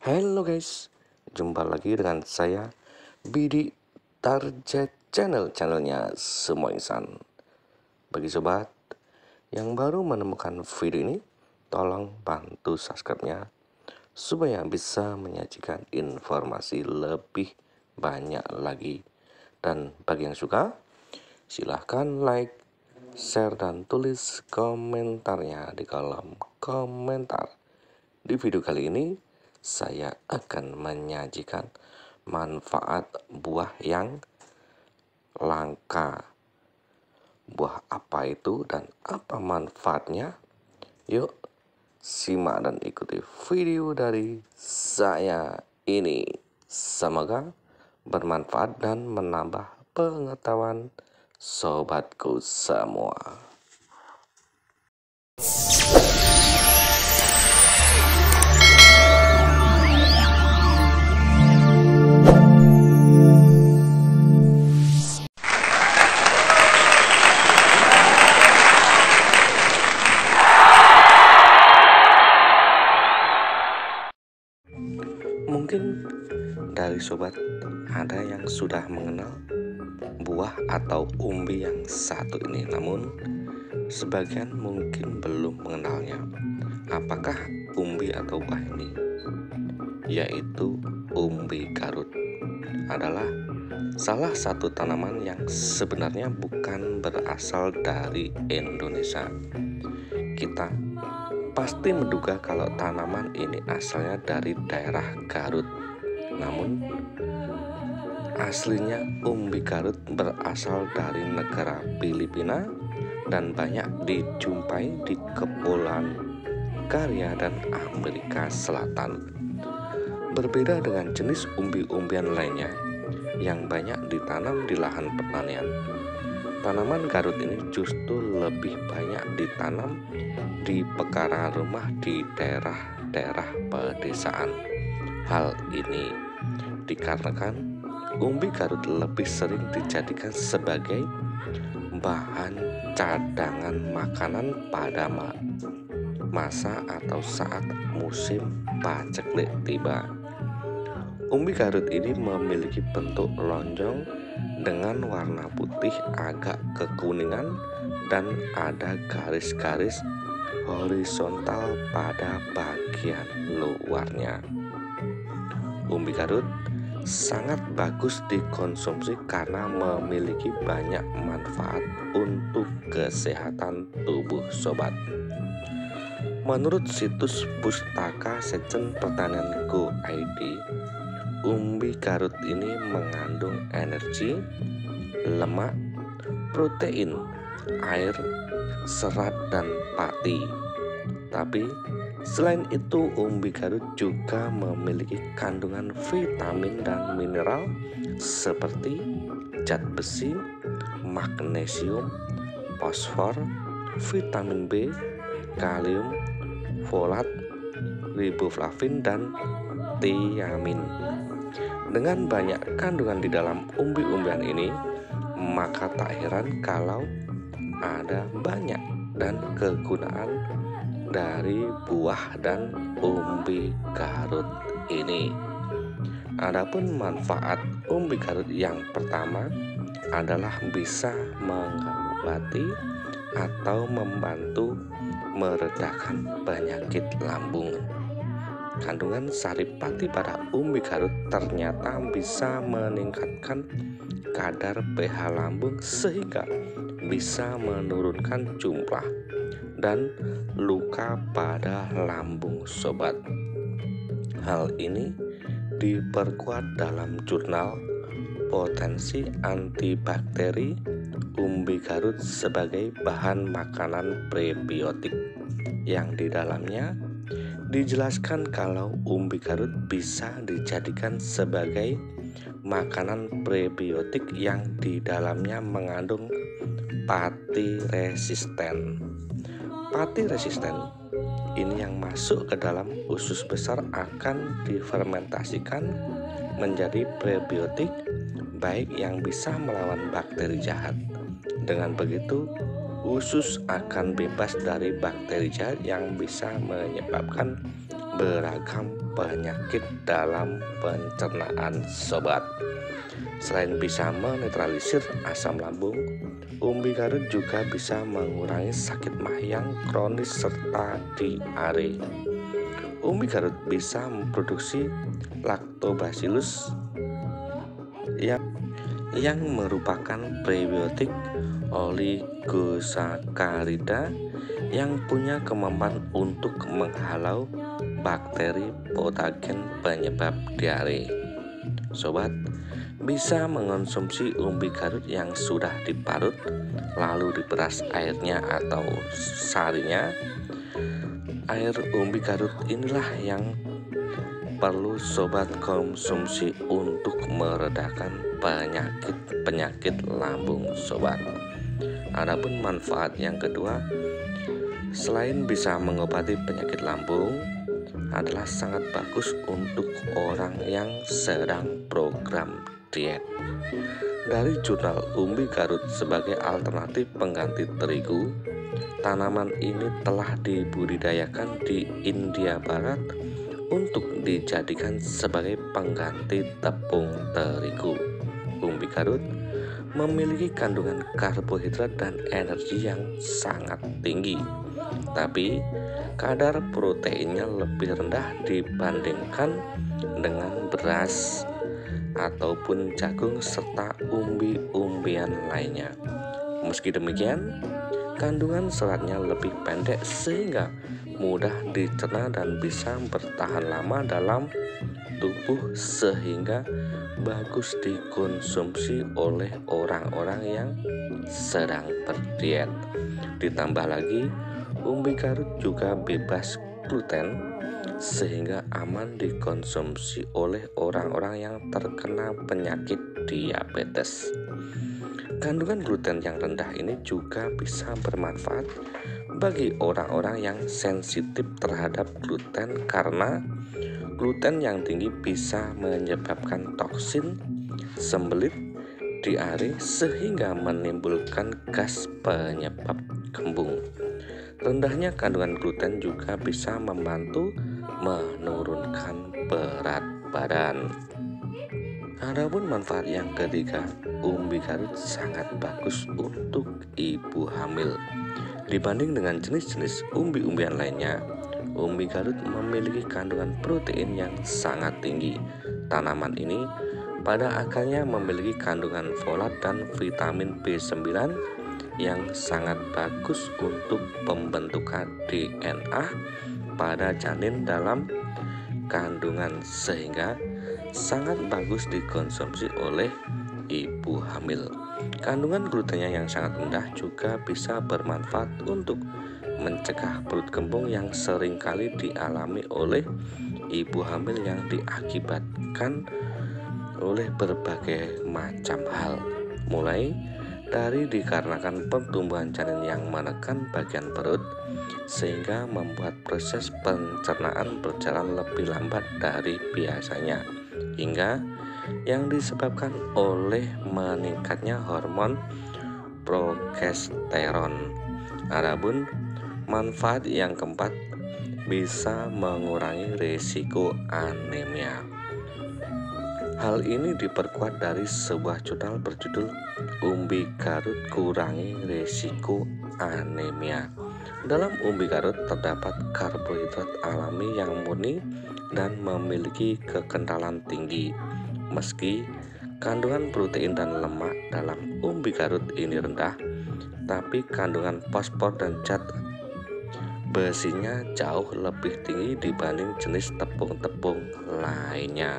Halo guys, jumpa lagi dengan saya Bidi Tarjet channelnya Semua Insan. Bagi sobat yang baru menemukan video ini, tolong bantu subscribe-nya supaya bisa menyajikan informasi lebih banyak lagi. Dan bagi yang suka, silahkan like, share, dan tulis komentarnya di kolom komentar. Di video kali ini saya akan menyajikan manfaat buah yang langka. Buah apa itu dan apa manfaatnya? Yuk simak dan ikuti video dari saya ini. Semoga bermanfaat dan menambah pengetahuan sobatku semua. Mungkin dari sobat ada yang sudah mengenal buah atau umbi yang satu ini, namun sebagian mungkin belum mengenalnya. Apakah umbi atau buah ini? Yaitu umbi Garut adalah salah satu tanaman yang sebenarnya bukan berasal dari Indonesia. Kita pasti menduga kalau tanaman ini asalnya dari daerah Garut. Namun aslinya umbi Garut berasal dari negara Filipina dan banyak dijumpai di Kepulauan Karya dan Amerika Selatan. Berbeda dengan jenis umbi-umbian lainnya yang banyak ditanam di lahan pertanian, tanaman Garut ini justru lebih banyak ditanam di pekarangan rumah di daerah-daerah pedesaan. Hal ini dikarenakan umbi Garut lebih sering dijadikan sebagai bahan cadangan makanan pada masa atau saat musim paceklik tiba. Umbi Garut ini memiliki bentuk lonjong dengan warna putih agak kekuningan dan ada garis-garis horizontal pada bagian luarnya. Umbi Garut sangat bagus dikonsumsi karena memiliki banyak manfaat untuk kesehatan tubuh sobat. Menurut situs Pustaka Sejen Pertanian Go ID, umbi Garut ini mengandung energi, lemak, protein, air, serat, dan pati. Tapi selain itu umbi Garut juga memiliki kandungan vitamin dan mineral seperti zat besi, magnesium, fosfor, vitamin B, kalium, folat, riboflavin, dan tiamin. Dengan banyak kandungan di dalam umbi-umbian ini, maka tak heran kalau ada banyak dan kegunaan dari buah dan umbi Garut ini. Adapun manfaat umbi Garut yang pertama adalah bisa mengobati atau membantu meredakan penyakit lambung. Kandungan saripati pada umbi Garut ternyata bisa meningkatkan kadar pH lambung sehingga bisa menurunkan jumlah dan luka pada lambung sobat. Hal ini diperkuat dalam jurnal Potensi Antibakteri Umbi Garut sebagai bahan makanan prebiotik, yang di dalamnya dijelaskan kalau umbi Garut bisa dijadikan sebagai makanan prebiotik yang di dalamnya mengandung pati resisten. Pati resisten ini yang masuk ke dalam usus besar akan difermentasikan menjadi prebiotik baik yang bisa melawan bakteri jahat. Dengan begitu, usus akan bebas dari bakteri jahat yang bisa menyebabkan beragam penyakit dalam pencernaan sobat. Selain bisa menetralisir asam lambung, umbi garut juga bisa mengurangi sakit mah yang kronis serta diare. Umbi garut bisa memproduksi lactobacillus yang merupakan prebiotik oligosakarida yang punya kemampuan untuk menghalau bakteri patogen penyebab diare. Sobat, bisa mengonsumsi umbi garut yang sudah diparut lalu diperas airnya atau sarinya. Air umbi garut inilah yang perlu sobat konsumsi untuk meredakan penyakit lambung sobat. Adapun manfaat yang kedua, selain bisa mengobati penyakit lambung, adalah sangat bagus untuk orang yang sedang program diet. Dari jurnal umbi garut sebagai alternatif pengganti terigu, tanaman ini telah dibudidayakan di India Barat untuk dijadikan sebagai pengganti tepung terigu. Umbi garut memiliki kandungan karbohidrat dan energi yang sangat tinggi, tapi kadar proteinnya lebih rendah dibandingkan dengan beras ataupun jagung serta umbi-umbian lainnya. Meski demikian, kandungan seratnya lebih pendek sehingga mudah dicerna dan bisa bertahan lama dalam tubuh sehingga bagus dikonsumsi oleh orang-orang yang sedang berdiet. Ditambah lagi, umbi garut juga bebas gluten sehingga aman dikonsumsi oleh orang-orang yang terkena penyakit diabetes. Kandungan gluten yang rendah ini juga bisa bermanfaat bagi orang-orang yang sensitif terhadap gluten karena gluten yang tinggi bisa menyebabkan toksin, sembelit, diare sehingga menimbulkan gas penyebab kembung. Rendahnya kandungan gluten juga bisa membantu menurunkan berat badan. Adapun manfaat yang ketiga, umbi garut sangat bagus untuk ibu hamil. Dibanding dengan jenis-jenis umbi-umbian lainnya, umbi garut memiliki kandungan protein yang sangat tinggi. Tanaman ini pada akarnya memiliki kandungan folat dan vitamin B9 yang sangat bagus untuk pembentukan DNA pada janin dalam kandungan sehingga sangat bagus dikonsumsi oleh ibu hamil. Kandungan glutennya yang sangat rendah juga bisa bermanfaat untuk mencegah perut kembung yang seringkali dialami oleh ibu hamil yang diakibatkan oleh berbagai macam hal, mulai dari dikarenakan pertumbuhan janin yang menekan bagian perut sehingga membuat proses pencernaan berjalan lebih lambat dari biasanya, hingga yang disebabkan oleh meningkatnya hormon progesteron. Adapun manfaat yang keempat, bisa mengurangi risiko anemia. Hal ini diperkuat dari sebuah jurnal berjudul Umbi Garut Kurangi Risiko Anemia. Dalam umbi garut terdapat karbohidrat alami yang murni dan memiliki kekentalan tinggi. Meski kandungan protein dan lemak dalam umbi garut ini rendah, tapi kandungan fosfor dan zat besinya jauh lebih tinggi dibanding jenis tepung-tepung lainnya.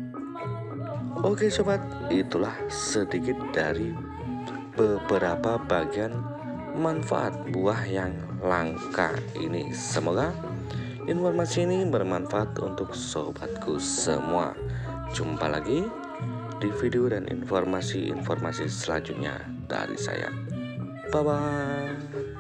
Oke sobat, itulah sedikit dari beberapa bagian manfaat buah yang langka ini. Semoga informasi ini bermanfaat untuk sobatku semua. Jumpa lagi di video dan informasi-informasi selanjutnya dari saya. Bye-bye.